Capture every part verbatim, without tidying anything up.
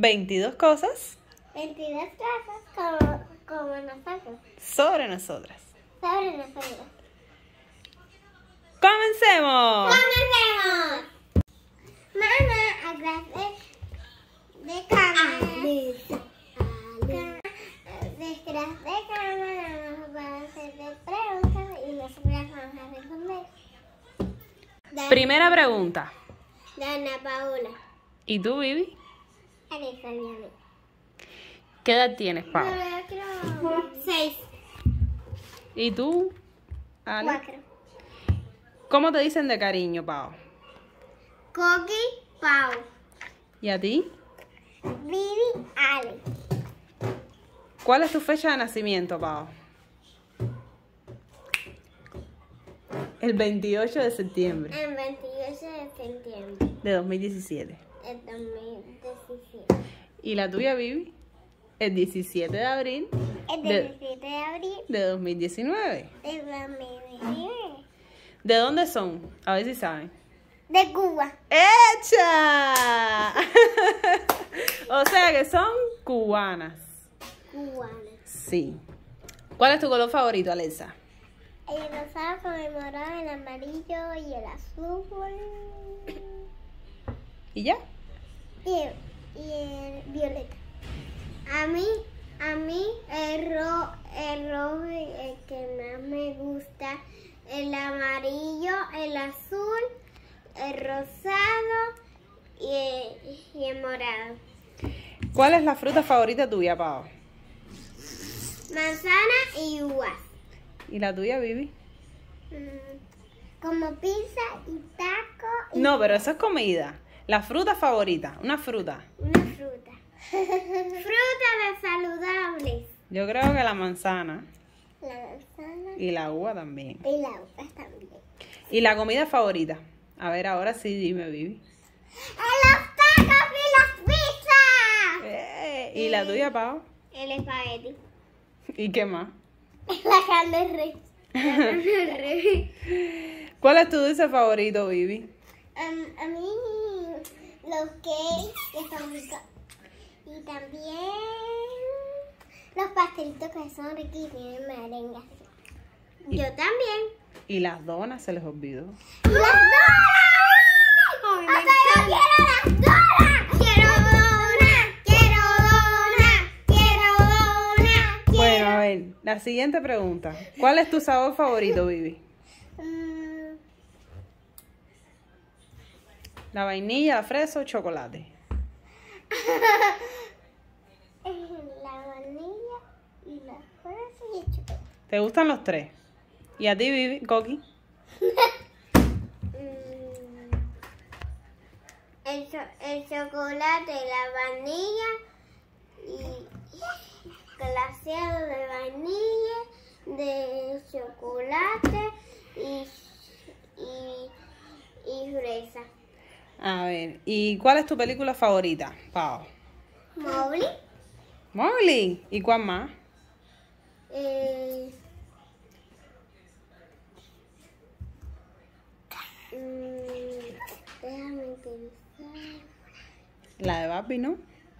veintidós cosas. veintidós cosas como, como nosotros. Sobre nosotras. Sobre nosotros. ¡Comencemos! ¡Comencemos! Mamá, a clase de cámara. Detrás de cámara vamos a hacer preguntas y nosotras vamos a responder. Dana, Primera pregunta. Dana Paola. ¿Y tú, Vivi? Alisa, mi amiga. ¿Qué edad tienes, Pau? Seis. ¿Y tú, Ale? Cuatro. ¿Cómo te dicen de cariño, Pau? Coqui, Pau. ¿Y a ti? Vivi, Ale. ¿Cuál es tu fecha de nacimiento, Pau? El veintiocho de septiembre El veintiocho de septiembre de dos mil diecisiete. del dos mil diecisiete. ¿Y la tuya, Vivi? El diecisiete de abril El de, diecisiete de abril de dos mil diecinueve. del dos mil diecinueve. ¿De dónde son? A ver si saben. De Cuba. ¡Hecha! O sea que son cubanas. Cubana. Sí. ¿Cuál es tu color favorito, Alexa? El rosado con el morado, el amarillo y el azul. ¿Y ya? Y, y el violeta. A mí, a mí el, ro, el rojo es el que más me gusta. El amarillo, el azul, el rosado y el, y el morado. ¿Cuál es la fruta favorita tuya, Pau? Manzana y uvas. ¿Y la tuya, Vivi? Mm, como pizza y taco y No, pero eso es comida. La fruta favorita, una fruta. una fruta. Frutas saludables. Yo creo que la manzana La manzana y la uva también. y la uva también. ¿Y la comida favorita? A ver, ahora sí, dime, Vivi. ¡Los tacos y las pizzas! Eh, ¿Y la tuya, Pau? El espagueti. ¿Y qué más? La carne rey. La carne rey. ¿Cuál es tu dulce favorito, Vivi? Um, a mí los cakes que son ricos. Y también los pastelitos que son ricos y tienen merengue. Y- Yo también. ¿Y las donas se les olvidó? ¡Las donas! ¡Hasta yo quiero las donas! ¡Quiero donas! ¡Quiero donas! ¡Quiero donas! ¡Quiero! Bueno, a ver, la siguiente pregunta. ¿Cuál es tu sabor favorito, Vivi? Mm, ¿La vainilla, la fresa o chocolate? la vanilla y la fresa y el chocolate. ¿Te gustan los tres? ¿Y a ti, Vivi, Coqui? Mm, el, cho- el chocolate, la vanilla y glaseado de vainilla, de chocolate y, y, y fresa. A ver, ¿y cuál es tu película favorita, Pau? Mowgli, Mowgli. ¿Y cuál más? eh, mm, déjame pensar. La de Barbie, ¿no?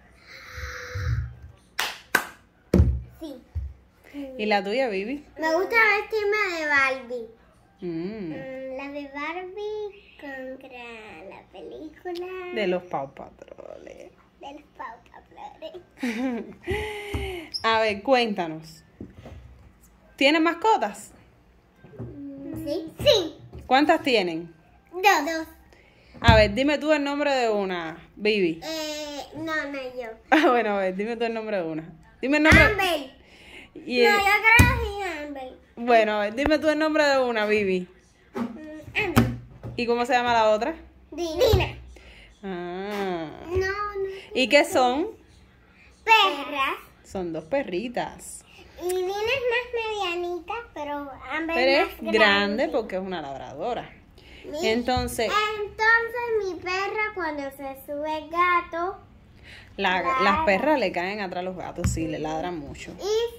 Sí, ¿Y la tuya, Vivi? me gusta vestirme de Barbie. Mm, Mm, la de Barbie contra la película de los Paw Patroles. de los Paw Patroles. A ver, cuéntanos. ¿Tienes mascotas? ¿Sí? Sí. ¿Cuántas tienen? Dos. Dos. A ver, dime tú el nombre de una, Vivi. Eh, no, no yo. Ah, bueno, a ver, dime tú el nombre de una. Dime el nombre. Amber. Y el- No, yo creo que sí, Amber. Bueno, a ver, dime tú el nombre de una, Vivi. Mm, Amber. ¿Y cómo se llama la otra? Dina. Ah. No, no. ¿Y qué son? Perras. Son dos perritas. Y Dina es más medianita, pero Amber Pero es es más grande porque es una labradora. Mi- Entonces, Entonces mi perra cuando se sube el gato la- Ladra. las perras le caen atrás a los gatos, sí, le ladran mucho. y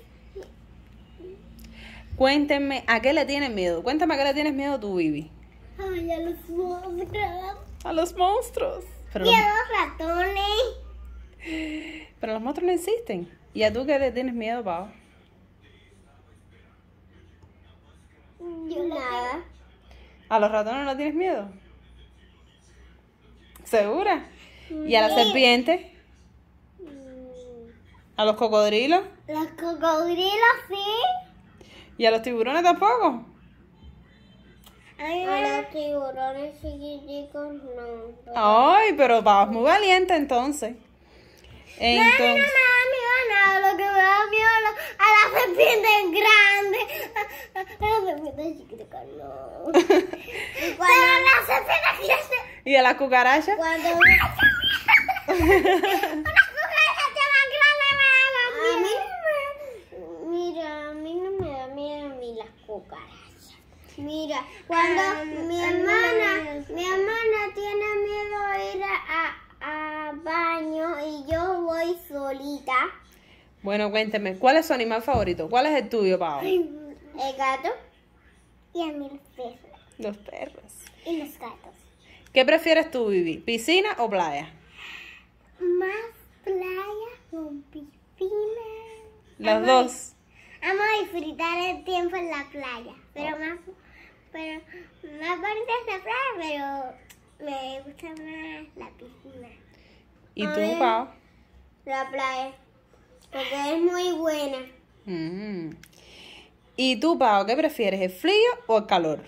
Cuéntenme, ¿a qué le tienes miedo? Cuéntame a qué le tienes miedo tú, Vivi. ay, a los monstruos A los monstruos. Pero y los- a los ratones. pero los monstruos no existen. ¿Y a tú qué le tienes miedo, Pau? Yo nada. ¿A los ratones no tienes miedo? ¿Segura? ¿Y a la Sí. serpiente? ¿A los cocodrilos? Los cocodrilos sí. ¿Y a los tiburones tampoco? A los tiburones chiquiticos no. Ay, pero Pau es muy valiente entonces. No, a mí no Entonces, me da miedo nada, lo que me da miedo a la- a las serpientes grandes. A, a- a las serpientes chiquitas no. Y cuando las serpientes crecen, ¿y a las cucarachas? cuando una cucaracha más grande me da miedo. Mira, a mí no me da miedo ni las cucarachas. Mira, cuando mi hermana, mi hermana tiene miedo a ir a, a, a baño y yo voy solita. Bueno, cuénteme, ¿cuál es su animal favorito? ¿Cuál es el tuyo, Pau? El gato y a mí los perros Los perros. y los gatos. ¿Qué prefieres tú, Vivi? ¿Piscina o playa? Más playa con piscina. Las Amo- dos. Amo disfrutar el tiempo en la playa, pero más, pero más bonita es la playa, pero me gusta más la piscina. ¿Y tú, Ay. Pau? La playa, porque es muy buena. Mm. ¿Y tú, Pau, qué prefieres, el frío o el calor?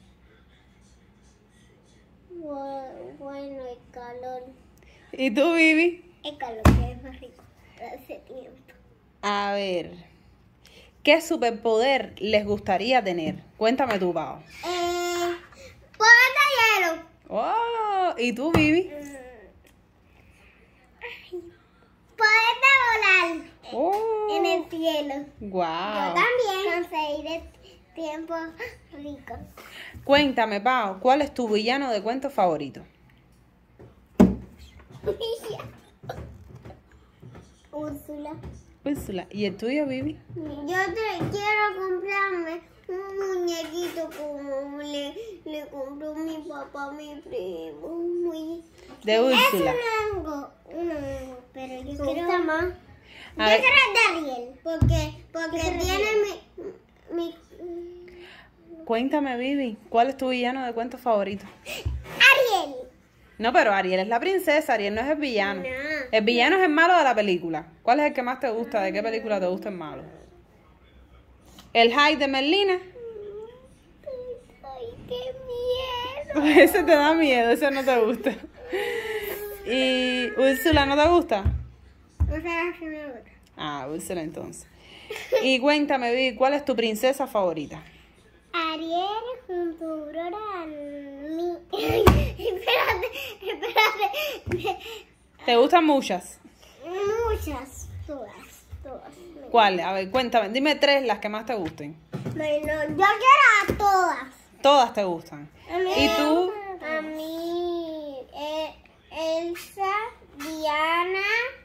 Bu- Bueno, el calor, ¿Y tú, Vivi? el calor que es más rico hace tiempo. A ver, ¿qué superpoder les gustaría tener? Cuéntame tú, Pau. Eh, poder de hielo. Oh, ¿y tú, Vivi? Poder de volar Oh, en el cielo. guau. Yo también. Conseguir el tiempo rico. Cuéntame, Pau, ¿cuál es tu villano de cuentos favorito? Úrsula. Úrsula. ¿Y el tuyo, Vivi? Yo te quiero comprarme un muñequito como le, le compró mi papá a mi primo. Muy... De Es Úrsula. un hongo, un hongo, pero yo quiero más. Yo A ver. quiero el de Ariel, porque, porque tiene mi, mi... Cuéntame, Vivi, ¿cuál es tu villano de cuentos favorito? Ariel. No, pero Ariel es la princesa, Ariel no es el villano. No. El villano es el malo de la película. ¿Cuál es el que más te gusta? ¿De qué película te gusta el malo? ¿El Hyde de Merlina? Ay, qué miedo. Ese te da miedo, ese no te gusta. ¿Y Úrsula no te gusta? O sea, sí me gusta. Ah, Úrsula entonces. Y cuéntame, Vivi, ¿cuál es tu princesa favorita? Ariel junto a Aurora mí. espérate, espérate. ¿Te gustan muchas? Muchas, todas, todas. ¿Cuál? A ver, cuéntame, dime tres las que más te gusten. Bueno, yo quiero a todas. Todas te gustan. A mí, ¿Y tú? A mí, eh, Elsa, Diana.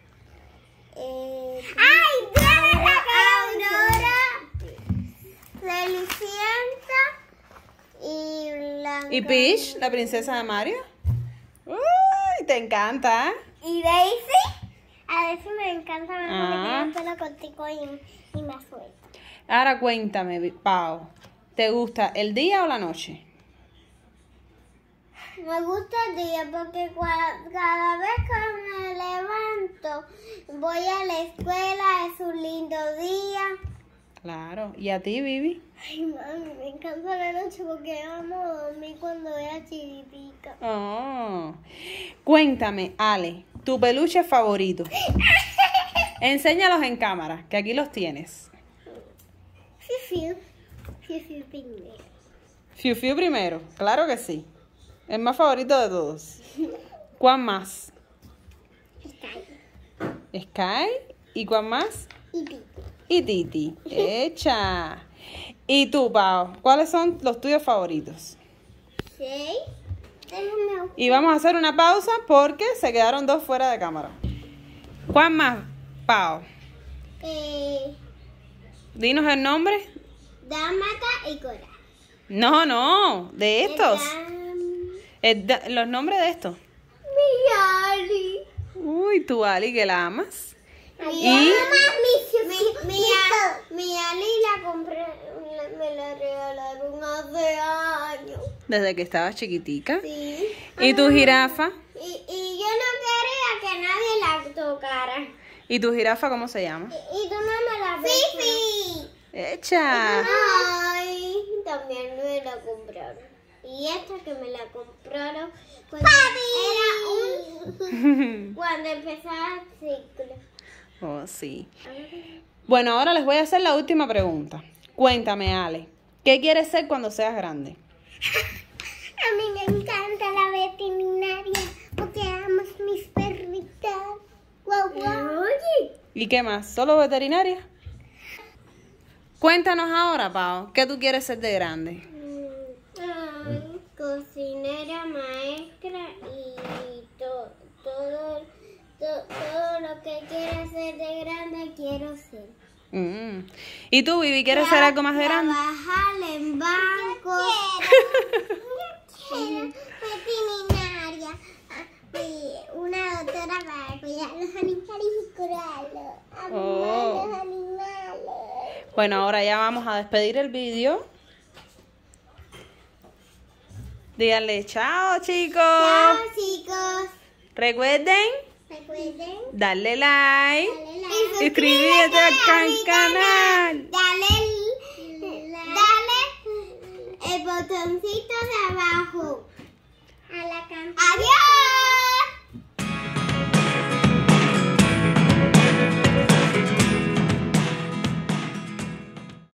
Eh, ¡Ay, Diana! Aurora, Cenicienta y la. ¿Y Peach, la princesa de Mario? Uy, te encanta, ¿eh? ¿Y Daisy? A Daisy me encanta más Ah. porque tiene el pelo cortico y, y más suelto. Ahora cuéntame, Vi- Pau, ¿te gusta el día o la noche? Me gusta el día porque cua- cada vez que me levanto voy a la escuela, es un lindo día. Claro. ¿Y a ti, Vivi? Ay, mami, me encanta la noche porque amo dormir cuando vea chiripica. Oh. Cuéntame, Ale, tu peluche favorito. Enséñalos en cámara, que aquí los tienes. Fiu, fiu, fiu, primero. Fiu Fiu primero, claro que sí. El más favorito de todos. ¿Cuál más? Está ahí. Sky. ¿Y cuál más? Y Titi. Y Titi. Hecha. ¿Y tú, Pau? ¿Cuáles son los tuyos favoritos? ¿Sí? Déjame. Y vamos a hacer una pausa porque se quedaron dos fuera de cámara. ¿Cuál más, Pau? Eh, Dinos el nombre. Dámata y Cora. No, no, de estos. Dam- El da- los nombres de estos. Mi Ali. Uy, tú, Ali, que la amas. Y Mi, mi, a- mi Ali la compré, la- me la regalaron hace años. desde que estabas chiquitica. Sí. ¿Y tu jirafa? Y, y yo no quería que nadie la tocara. ¿Y tu jirafa cómo se llama? Y, y tú no me la ves. Fifi. Echa. Ay, también me la compraron. Y esta que me la compraron cuando era un... cuando empezaba el ciclo. Oh, sí. Bueno, ahora les voy a hacer la última pregunta. Cuéntame, Ale, ¿qué quieres ser cuando seas grande? A mí me encanta la veterinaria porque amo mis perritas. Guau, guau. Oye. ¿Y qué más? ¿Solo veterinaria? Cuéntanos ahora, Pau, ¿qué tú quieres ser de grande? Ay, cocinera, maestra y to- todo, to- todo lo que quiera ser de grande quiero ser. Mm. ¿Y tú, Vivi, quieres ser algo más de grande? Trabajar en bancos. Yo quiero veterinaria y una doctora para cuidar los animales y curarlos. Oh. Los animales. Bueno, ahora ya vamos a despedir el vídeo. Díganle chao, chicos. Chao, chicos. Recuerden Recuerden darle like, darle like. suscribirte al a mi canal. Dale el, dale el botoncito de abajo. A la campana. ¡Adiós!